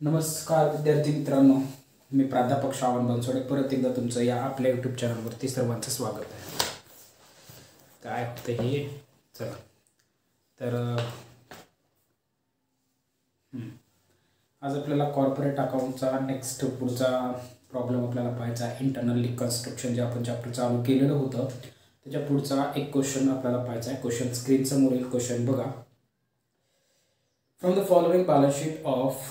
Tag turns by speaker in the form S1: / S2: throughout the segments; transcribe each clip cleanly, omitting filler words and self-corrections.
S1: नमस्कार विद्यार्थी मित्रांनो, मी प्राध्यापक श्रावण बनसोडे परत एकदा तुमचं या आपल्या यूट्यूब चॅनलवरती सर्वांचं स्वागत आहे. काय होतं हे चला तर आज आपल्याला कॉर्पोरेट अकाउंटचा नेक्स्ट पुढचा प्रॉब्लेम आपल्याला पाहायचा आहे. इंटरनल रिकन्स्ट्रक्शन जे आपण चॅप्टर चालू केलेलं होतं त्याच्या पुढचा एक क्वेश्चन आपल्याला पाहायचा आहे. क्वेश्चन स्क्रीन समोर येईल. क्वेश्चन बघा. From the following balance sheet of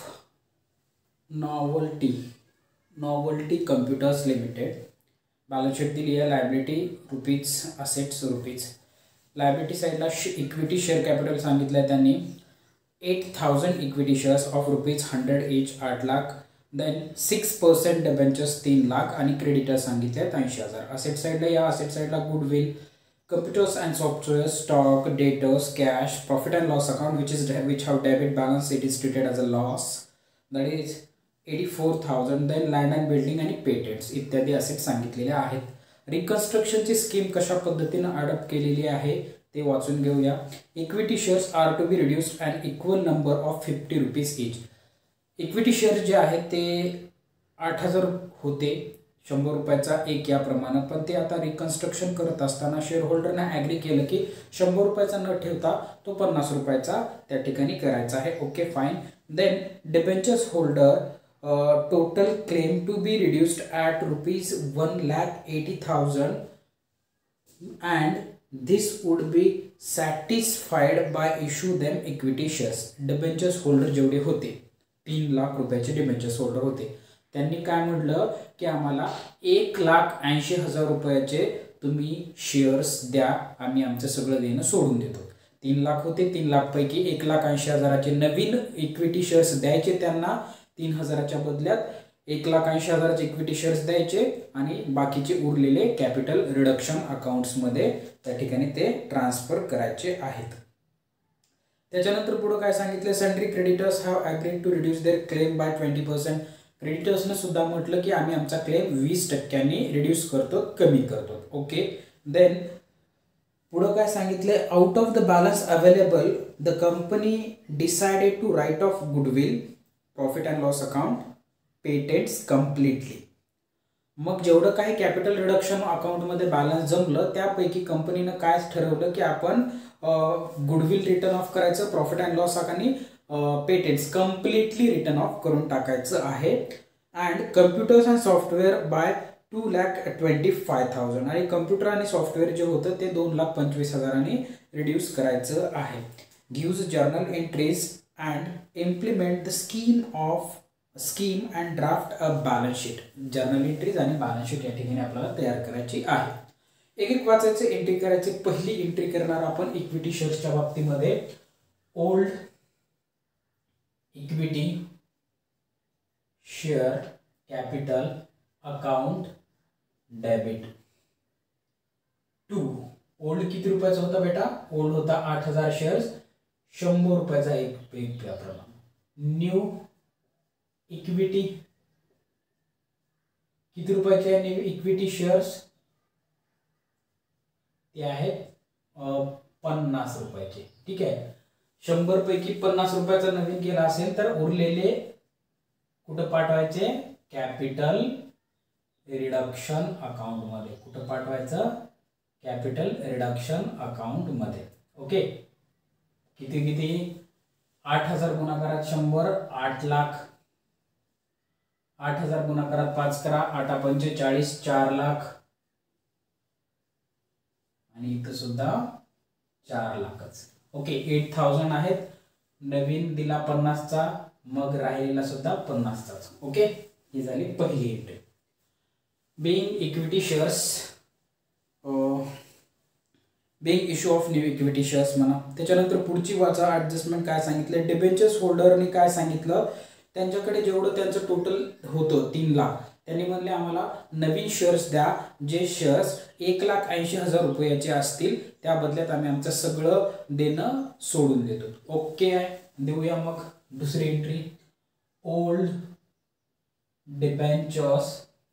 S1: novelty computers limited. Balance sheet दिली आहे. Liability rupees, assets rupees. Liability साईडला इक्विटी शेअर कॅपिटल सांगितलं आहे त्यांनी 8,000 equity shares of ₹100 each 8 lakh. Then 6% debentures 3 lakh आणि क्रेडिटर सांगितले आहेत 80,000. असेट साईडला या असेट साईडला goodwill, computers and software, stock, debtors, cash, profit and loss account which have debit balance, it is treated as a loss, that is 84,000. then land and building आणि patents इत्यादी asset सांगितलेले आहेत. रिकन्स्ट्रक्शनची scheme कशा पद्धतीने adopt केलेली आहे ते वाचून घेऊया. Equity shares are to be reduced and equal number of ₹50 each. Equity shares जे आहेत ते 8,000 होते, ₹100 एक याप्रमाणे. पण ते आता रिकन्स्ट्रक्शन करत असताना शेअर होल्डरने ॲग्री केलं की ₹100 न ठेवता तो ₹50 त्या ठिकाणी करायचा आहे. Okay fine. Then debentures holder total claim to be reduced at ₹1,80,000 and this would be satisfied by issue them equity shares. Debentures holder जेवढे होते ₹3 लाख डिबेंचर्स होल्डर होते त्यांनी काय म्हटलं की आम्हाला ₹1,80,000 तुम्ही शेअर्स द्या, आम्ही आमचं सगळं देणं सोडून देतो. 3 लाख होते, 3 लाख पैकी 1,80,000 नवीन इक्विटी शेअर्स द्यायचे त्यांना. 3,000च्या बदल्यात 1,80,000 इक्विटी शेअर्स द्यायचे आणि बाकीचे उरलेले कॅपिटल रिडक्शन अकाउंट्समध्ये त्या ठिकाणी ते ट्रान्सफर करायचे आहेत. त्याच्यानंतर पुढे काय सांगितले, sundry creditors have agreed to reduce their claim by 20%. क्रेडिटर्सने सुद्धा म्हटलं की आम्ही आमचा क्लेम 20%नी रिड्यूस करतो, कमी करतो. ओके. देन पुढे काय सांगितले, out of the balance available the company decided to write off goodwill, profit and loss account, patents completely. मग जेवढं काही कॅपिटल रिडक्शन अकाउंटमध्ये बॅलन्स जमलं त्यापैकी कंपनीनं काय ठरवलं की आपण गुडविल रिटर्न ऑफ करायचं, प्रॉफिट अँड लॉस आणि पेटेंट्स कम्प्लिटली रिटर्न ऑफ करून टाकायचं आहे. And computers and software by 2,25,000 आणि कम्प्युटर आणि सॉफ्टवेअर जे होतं ते 2,25,000 रिड्यूस करायचं आहे. Gives journal entries and implement the scheme and draft a balance sheet. Journal entries आणि बॅलन्स शीट या ठिकाणी आपल्याला तयार करायची आहे. एक एक वाचायचे, एंट्री करायचे. पहिली एंट्री करणार आपण इक्विटी शेअर्सच्या बाबतीमध्ये old equity share capital account debit to. Old किती रुपयाचा होता बेटा? ओल्ड होता 8,000 शेअर्स, ₹100 एक प्रमाण. न्यू इक्विटी किती रुपयाचे आहे? न्यू इक्विटी शेअर्स ते आहेत ₹50. ठीक आहे. 100 पैकी ₹50 नवीन केला असेल तर उरलेले कुठं पाठवायचे? कॅपिटल रिडक्शन अकाउंट मध्ये. कुठं पाठवायचं? कॅपिटल रिडक्शन अकाउंट मध्ये. ओके. किती 8,000 गुणाकारात 100 8 लाख. 8,000 गुणाकारात 5 करा, 8 पंचे 40 4 लाख आणि इथं सुद्धा 4 लाखच. ओके. 8,000 आहेत, नवीन दिला 50चा, मग राहिलेला सुद्धा 50चाच. ओके. ही झाली पहिली entry. Being equity shares, being issue of new equity shares म्हणा. त्याच्यानंतर पुढची वाचा ऍडजस्टमेंट काय सांगितले. डिबेंचर्स होल्डरने काय सांगितलं, त्यांच्याकडे जेवढं त्यांचं टोटल होतं 3 लाख, त्यांनी म्हणले आम्हाला नवीन शेअर्स द्या, जे शेअर्स ₹1,80,000 असतील त्या बदल्यात आम्ही आमचं सगळं देणं सोडून देतो. ओके आहे. देऊया मग दुसरी entry. Old debentures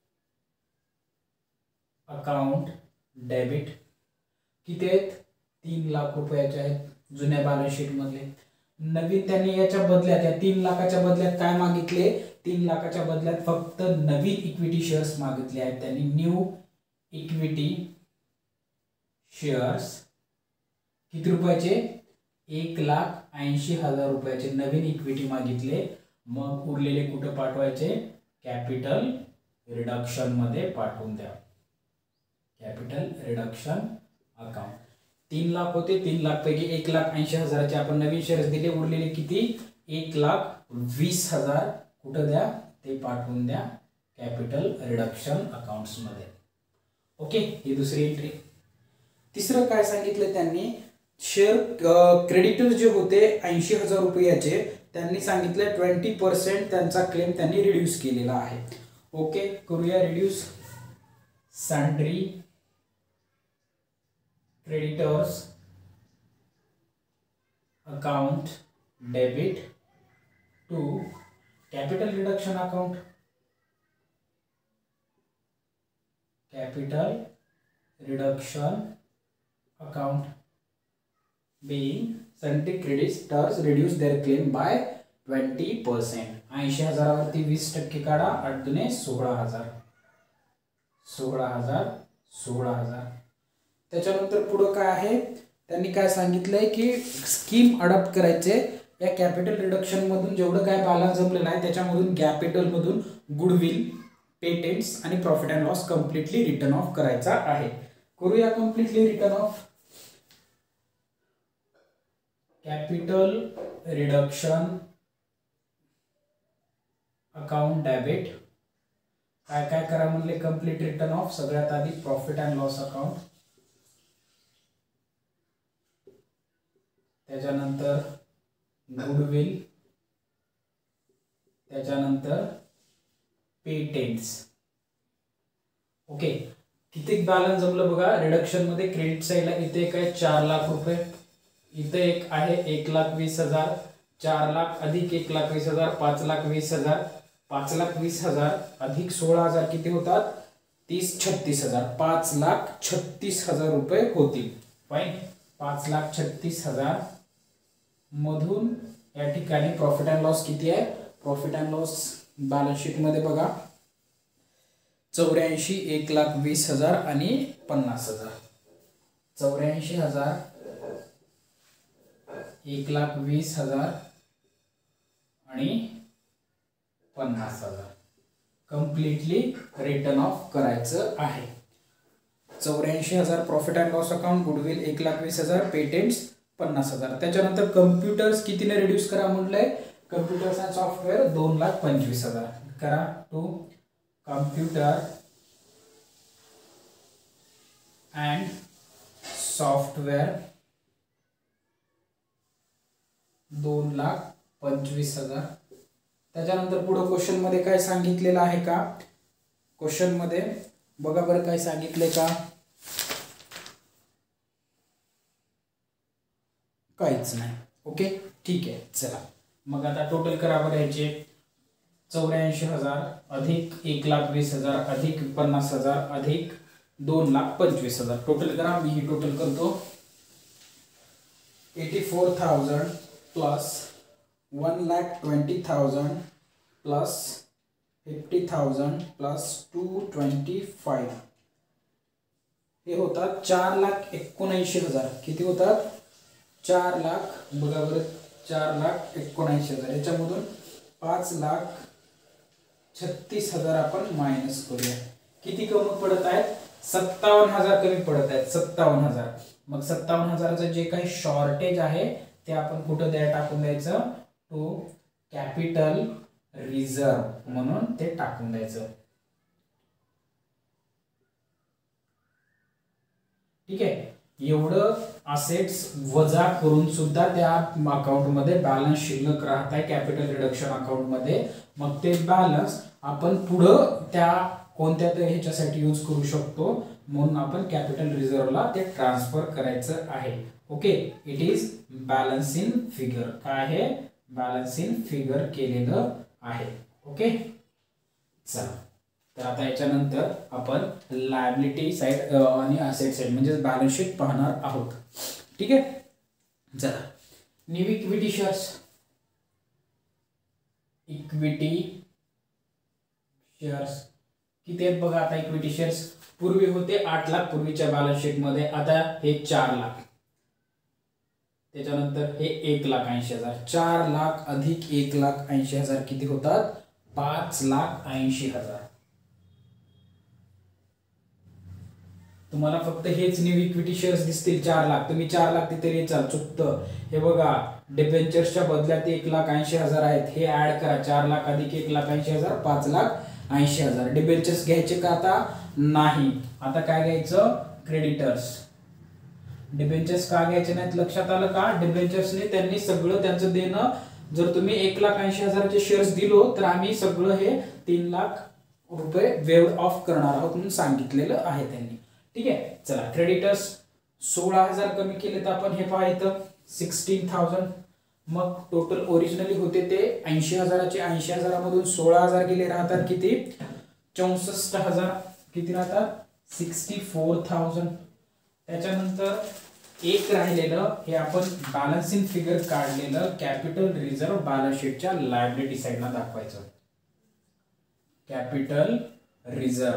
S1: account debit किती आहेत? ₹3 लाख आहेत जुन्या बॅलन्स शीट मधले. नवीन त्यांनी याच्या बदल्यात, या 3 लाखाच्या बदल्यात काय मागितले, 3 लाखाच्या बदल्यात फक्त नवीन इक्विटी शेअर्स मागितले आहेत त्यांनी. न्यू इक्विटी शेअर्स किती रुपयाचे, 1,80,000 रुपयाचे नवीन इक्विटी मागितले. मग उरलेले कुठे पाठवायचे, कॅपिटल रिडक्शन मध्ये पाठवून द्या, कॅपिटल रिडक्शन अकाउंट. 3 लाख होते, 3 लाख पैकी 1,80,000चे आपण नवीन शेअर्स दिले, उरलेले किती, 1,20,000 कुठं द्या, ते पाठवून द्या कॅपिटल रिडक्शन अकाउंट्स मध्ये. ओके, ही दुसरी एंट्री. तिसरं काय सांगितलं त्यांनी, शेअर क्रेडिटर्स जे होते 80,000 रुपयाचे, त्यांनी सांगितले 20% त्यांचा क्लेम त्यांनी रिड्यूस केलेला आहे. ओके, करूया reduce. Sundry creditors account debit to capital reduction account, capital reduction account being sundry creditors reduce their claim by 20%. 80,000 वरती 20% काढा, 8 दुने 16,000, 16,000. त्याच्यानंतर पुढे काय आहे, त्यांनी काय सांगितलंय की स्कीम अडॉप्ट करायचे. या कॅपिटल रिडक्शन मधून जेवढं काय बॅलन्स जमलेला आहे त्याच्यामधून कॅपिटल मधून गुडविल, पेटेंट्स आणि profit and loss completely written off करायचा आहे. करूया completely written off. Capital reduction account debit काय काय करा म्हणले, कंप्लीट रिटर्न ऑफ. सगळ्यात आधी प्रॉफिट अँड लॉस अकाउंट, त्याच्यानंतर गुडविल, त्याच्यानंतर पेटेंट्स. ओके, किती बॅलन्स जमलं बघा रिडक्शन मध्ये. क्रेडिट साइडला इथे काय 4 लाख रुपये, इथे एक आहे 1,20,000, 4 लाख अधिक 1,20,000, 5,20,000, 5,20,000 अधिक 16,000 किती होतात, 36,000, 5,36,000 रुपये होतील. फाईन, 5,36,000 मधून या ठिकाणी प्रॉफिट अँड लॉस किती आहे, profit and loss balance sheet मध्ये बघा 84, 1,20,000 आणि 50,000. 84,000, 1,20,000 आणि 50,000 कम्प्लिटली रिटर्न ऑफ करायचं आहे. 84,000 profit and loss account, goodwill 1,20,000, patents 50,000. त्याच्यानंतर कम्प्युटर्स कितीने रिड्यूस करा म्हटलंय, कम्प्युटर्स अँड सॉफ्टवेअर 2,25,000 करा. To computer and software 2,25,000. त्याच्यानंतर पुढे क्वेश्चन मध्ये काय सांगितलेलं आहे का, क्वेश्चन मध्ये बघा बरं काय सांगितलंय का, काहीच नाही. ओके, ठीक आहे. चला मग आता टोटल करा बरं याचे. 84,000 अधिक 1,20,000 अधिक 50,000 अधिक 2,25,000 टोटल करा. मी ही टोटल करतो. 84,000 प्लस 1,20,000 प्लस 50,000 प्लस 225 हे होतात 4,79,000. किती होतात, 4 लाख. बघा बरं 4,79,000. याच्यामधून 5,36,000 आपण मायनस करूया. किती कमी पडत आहेत, 57,000 कमी पडत आहेत. 57,000. मग 57,000चं जे काही शॉर्टेज आहे ते आपण कुठं टाकून द्यायचं, टू कॅपिटल रिझर्व म्हणून ते टाकून द्यायचं. ठीक आहे. एवढं असेट्स वजा करून सुद्धा त्या अकाउंट मध्ये बॅलन्स शिल्लक राहत आहे कॅपिटल रिडक्शन अकाउंट मध्ये. मग ते बॅलन्स आपण पुढं त्या कोणत्या तरी ह्याच्यासाठी यूज करू शकतो, म्हणून आपण कॅपिटल रिझर्वला ते ट्रान्सफर करायचं आहे. Okay, it is balance in figure. काय आहे, बॅलन्स इन फिगर केलेलं आहे. ओके, चला तर आता याच्यानंतर आपण लायबिलिटी साइड आणि असेट साइड म्हणजे बॅलन्स शीट पाहणार आहोत. ठीक आहे. चला new equity shares, equity shares किती आहेत बघा आता. इक्विटी शेअर्स पूर्वी होते 8 लाख पूर्वीच्या बॅलन्स शीट मध्ये, आता हे 4 लाख, त्याच्यानंतर हे 1,80,000. 4 लाख अधिक 1,80,000 किती होतात, 5,80,000. तुम्हाला फक्त हेच न्यू इक्विटी शेअर्स दिसतील 4 लाख, तुम्ही 4 लाख तिथे लिहायचं चुकतं. हे बघा डिबेंचर्सच्या बदल्यात 1,80,000 आहेत, हे ऍड करा. 4 लाख अधिक 1,80,000 5,80,000. डिबेंचर्स घ्यायचे का आता, नाही. आता काय घ्यायचं, क्रेडिटर्स. डिबेंचर्स का घ्यायचे नाहीत लक्षात आलं का, डिबेंचर्सने त्यांनी सगळं त्यांचं देणं, जर तुम्ही 1,80,000चे शेअर्स दिलो तर आम्ही सगळं हे 3 लाख रुपये वेव ऑफ करणार आहोत म्हणून सांगितलेलं आहे त्यांनी. ठीक आहे, चला क्रेडिटर्स 16,000 कमी केले तर आपण हे पहा इथं 16,000. मग टोटल ओरिजिनली होते ते 80,000चे, 80,000 मधून 16,000 गेले, राहतात किती, 64,000. किती राहतात, 64,000. त्याच्यानंतर एक राहिलेलं हे आपण बॅलन्सिंग फिगर काढलेलं कॅपिटल रिझर्व बॅलन्स शीटच्या लायबिलिटी साइडला दाखवायचं. Capital reserve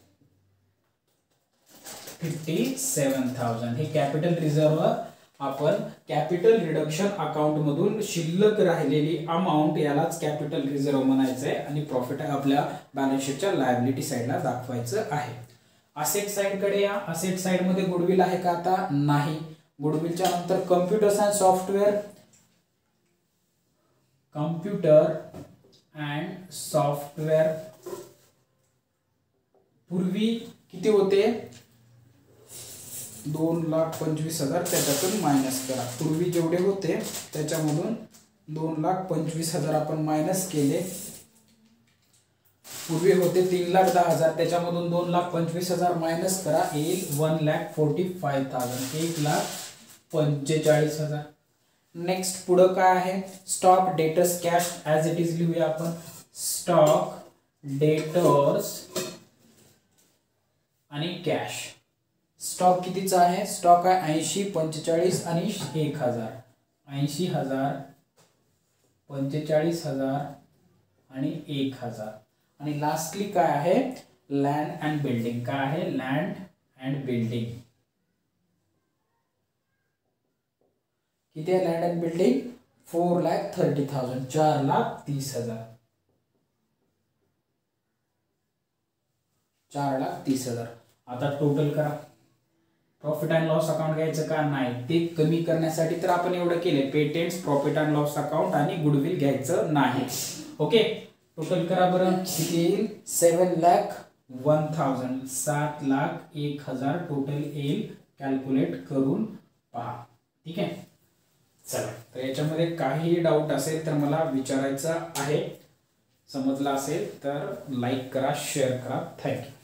S1: 57,000. हे कॅपिटल रिझर्व आपण कॅपिटल रिडक्शन अकाउंट मधून शिल्लक राहिलेली अमाउंट यालाच कॅपिटल रिझर्व म्हणायचं आहे आणि प्रॉफिट आपल्या बॅलन्स शीटच्या लायबिलिटी साइडला दाखवायचं आहे. असेट साइड कडे या. असेट साइड मध्ये गुडविल आहे का आता, नाही. गुडविलच्या नंतर computers and software, computer and software पूर्वी किती होते, 2,25,000. त्याच्यातून मायनस करा. पूर्वी जेवढे होते त्याच्यामधून 2,25,000 आपण मायनस केले. पूर्वी होते 3,10,000, त्याच्यामधून 2,25,000 मायनस करा, येईल 1,45,000, 1,45,000. नेक्स्ट पुढं काय आहे, stock debtors cash as it is लिहूया आपण. स्टॉक डेटर्स आणि कॅश. स्टॉक कितीचा आहे, स्टॉक आहे 80, 45 आणि 1,000. 80,000, 45,000 आणि 1,000. आणि लास्टली काय आहे, लँड अँड बिल्डिंग. काय आहे, लँड अँड बिल्डिंग. किती आहे लँड अँड बिल्डिंग, 4,30,000, 4,30,000. 4,30,000. आता टोटल करा. प्रॉफिट अँड लॉस अकाउंट घ्यायचं का, नाही. ते कमी करण्यासाठी तर आपण एवढं केले, patents, profit and loss account आणि गुडविल घ्यायचं नाही. ओके, टोटल करा बरं. किती येईल, 7,01,000, 7,01,000 टोटल येईल. कॅल्क्युलेट करून पहा. ठीक आहे, चला. तर याच्यामध्ये काही डाऊट असेल तर मला विचारायचं आहे. समजलं असेल तर लाईक करा, शेअर करा. थँक्यू.